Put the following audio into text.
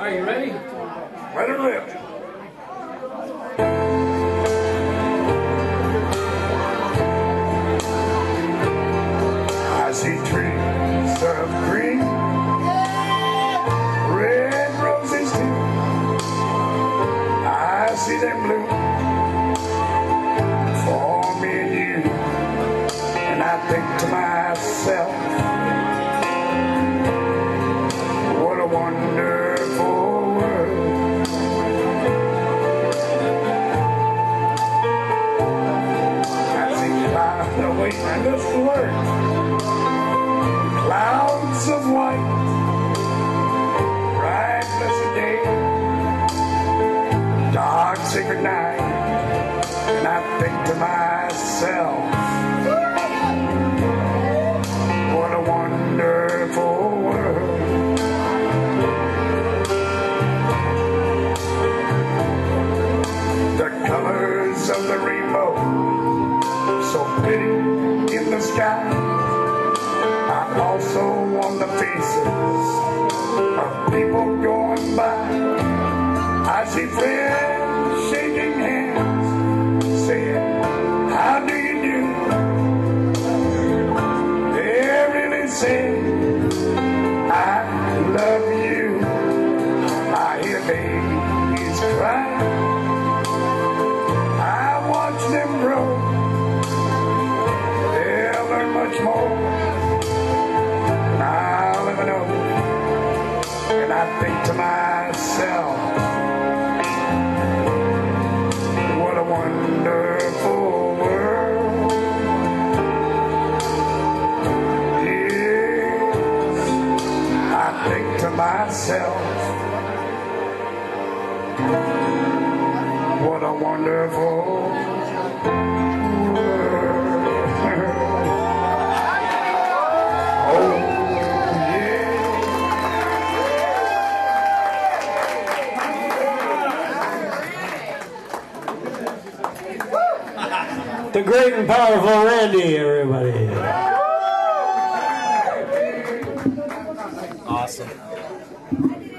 Are you ready? Let her live. I see trees of green, red roses too. I see them blue for me and you. And I think to myself, what a wonderful world. I see clouds of white, and this is the word. Clouds of white, bright blessed day, dark sacred night. And I think to myself, what a wonderful world. The colors of the rainbow, so pretty in the sky, are also on the faces of people going by. I see friends shaking hands, saying, how do you do? They're really saying, I love you. I hear babies cry, I watch them grow. They'll learn much more than I'll ever know. And I think to myself, what a wonderful world. Yes, I think to myself, what a wonderful world. Oh, yeah. The great and powerful Randy, everybody. Awesome.